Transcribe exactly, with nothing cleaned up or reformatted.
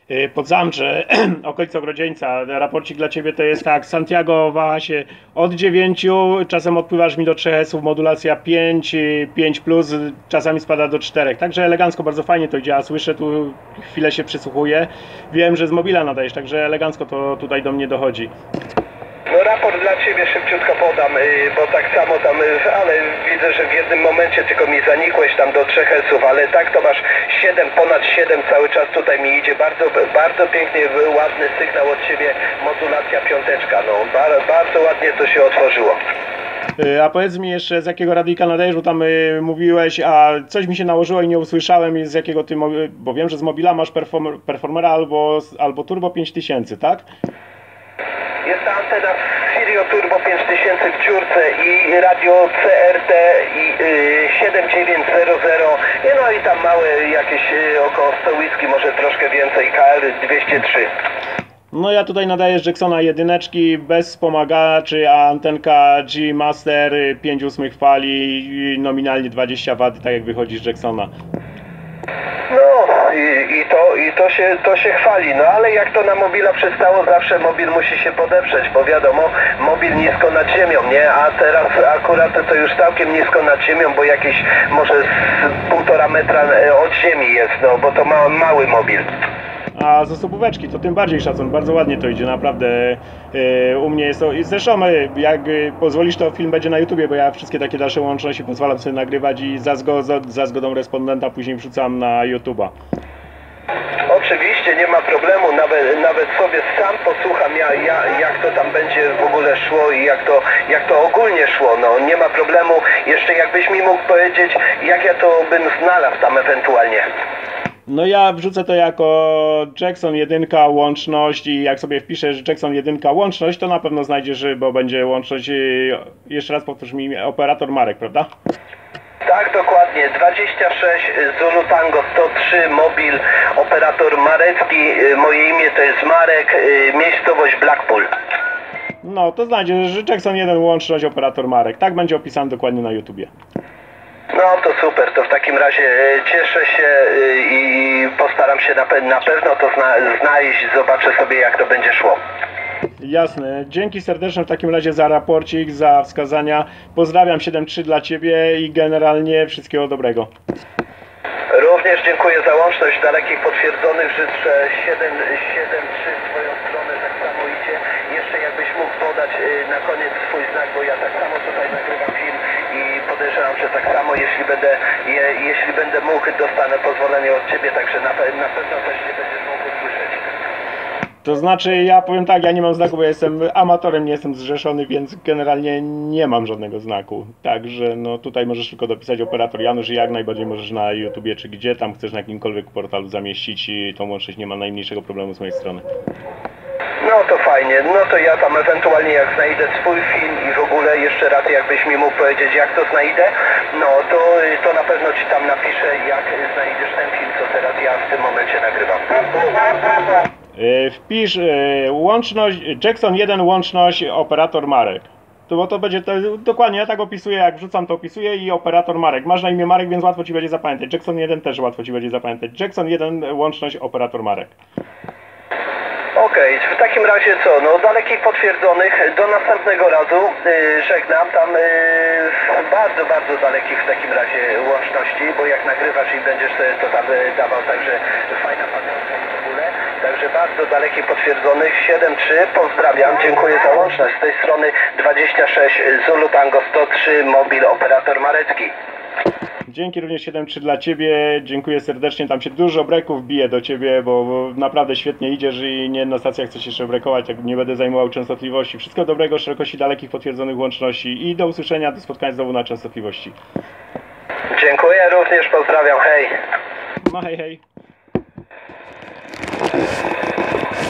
y, pod Zamcze, okolice Ogrodzieńca. Raporcik dla Ciebie to jest tak, Santiago waha się od dziewięciu, czasem odpływasz mi do trzech esów, modulacja pięć, y, pięć plus, czasami spada do czterech. Także elegancko, bardzo fajnie to działa, słyszę, tu chwilę się przysłuchuję. Wiem, że z mobila nadajesz, także elegancko to tutaj do mnie dochodzi. No raport dla Ciebie szybciutko podam, bo tak samo tam, ale widzę, że w jednym momencie tylko mi zanikłeś tam do trzech esów, ale tak to masz siedem, ponad siedem cały czas tutaj mi idzie, bardzo, bardzo pięknie, ładny sygnał od Ciebie, modulacja piąteczka, no bardzo, bardzo ładnie to się otworzyło. A powiedz mi jeszcze, z jakiego radyjka nadajesz, bo tam y, mówiłeś, a coś mi się nałożyło i nie usłyszałem, z jakiego ty, bo wiem, że z mobila masz perform, Performera albo, albo Turbo pięć tysięcy, tak? Jest ta antena Sirio Turbo pięć tysięcy w dziurce i radio C R T i y, siedem dziewięć zero zero, no i tam małe jakieś y, około sto whisky, może troszkę więcej, K L dwieście trzy. No ja tutaj nadaję z Jacksona jedyneczki, bez wspomagaczy, a antenka G Master pięć ósmych fali, nominalnie dwadzieścia watów, tak jak wychodzi z Jacksona. No i, i, to, i to, się, to się chwali, no ale jak to na mobila przystało, zawsze mobil musi się podeprzeć, bo wiadomo, mobil nisko nad ziemią, nie? A teraz akurat to już całkiem nisko nad ziemią, bo jakieś może z półtora metra od ziemi jest, no bo to ma, mały mobil. A z osobóweczki to tym bardziej szacun, bardzo ładnie to idzie, naprawdę. Yy, u mnie jest to, zresztą jak yy, pozwolisz, to film będzie na YouTubie, bo ja wszystkie takie dalsze łączności pozwalam sobie nagrywać i za, zgo, za zgodą respondenta później wrzucam na YouTube'a. Oczywiście, nie ma problemu, nawet, nawet sobie sam posłucham, ja, ja, jak to tam będzie w ogóle szło i jak to, jak to ogólnie szło, no nie ma problemu. Jeszcze jakbyś mi mógł powiedzieć, jak ja to bym znalazł tam ewentualnie. No ja wrzucę to jako Jackson jedynka łączność i jak sobie wpiszesz Jackson jedynka łączność, to na pewno znajdziesz, bo będzie łączność, jeszcze raz powtórz mi, operator Marek, prawda? Tak, dokładnie, dwadzieścia sześć Zulu Tango sto trzy mobil, operator Marecki, moje imię to jest Marek, miejscowość Blackpool. No to znajdziesz, że Jackson jeden łączność, operator Marek, tak będzie opisany dokładnie na YouTubie. No to super, to w takim razie cieszę się i postaram się na, pe na pewno to zna znaleźć, zobaczę sobie jak to będzie szło. Jasne, dzięki serdeczne w takim razie za raporcik, za wskazania. Pozdrawiam siedem trzy dla Ciebie i generalnie wszystkiego dobrego. Również dziękuję za łączność dalekich potwierdzonych, życzę siedem trzy w Twoją stronę, tak samo idzie. Jeszcze jakbyś mógł podać na koniec swój znak, bo ja tak samo tutaj nagrywam film i podejrzewam, że tak samo jeśli będę, je, jeśli będę mógł, dostanę pozwolenie od Ciebie, także na, pe na pewno też nie będziesz mógł usłyszeć. To znaczy, ja powiem tak, ja nie mam znaku, bo ja jestem amatorem, nie jestem zrzeszony, więc generalnie nie mam żadnego znaku. Także no tutaj możesz tylko dopisać operator Janusz i jak najbardziej możesz na YouTubie czy gdzie tam chcesz na jakimkolwiek portalu zamieścić i tą łączność, nie ma najmniejszego problemu z mojej strony. No to fajnie, no to ja tam ewentualnie jak znajdę swój film i w ogóle jeszcze raz jakbyś mi mógł powiedzieć jak to znajdę, no to, to na pewno Ci tam napiszę jak znajdziesz ten film, co teraz ja w tym momencie nagrywam. Wpisz łączność, Jackson jeden łączność, operator Marek. To, bo to będzie, to, dokładnie, ja tak opisuję, jak wrzucam to opisuję i operator Marek. Masz na imię Marek, więc łatwo Ci będzie zapamiętać. Jackson jeden też łatwo Ci będzie zapamiętać. Jackson jeden łączność, operator Marek. Okej, okay, w takim razie co, no dalekich potwierdzonych, do następnego razu, yy, żegnam tam yy, bardzo, bardzo dalekich w takim razie łączności, bo jak nagrywasz i będziesz sobie to tam yy, dawał, także fajna pamiątka i w ogóle, także bardzo dalekich potwierdzonych, siedem trzy, pozdrawiam, dziękuję za łączność, z tej strony dwadzieścia sześć Zulu Tango sto trzy, mobil, operator Marecki. Dzięki również siedem trzy dla Ciebie, dziękuję serdecznie, tam się dużo breków bije do Ciebie, bo, bo naprawdę świetnie idziesz i nie jedna stacja chce się jeszcze brekować, jak nie będę zajmował częstotliwości. Wszystkiego dobrego, szerokości dalekich potwierdzonych łączności i do usłyszenia, do spotkania znowu na częstotliwości. Dziękuję również, pozdrawiam, hej. No hej hej.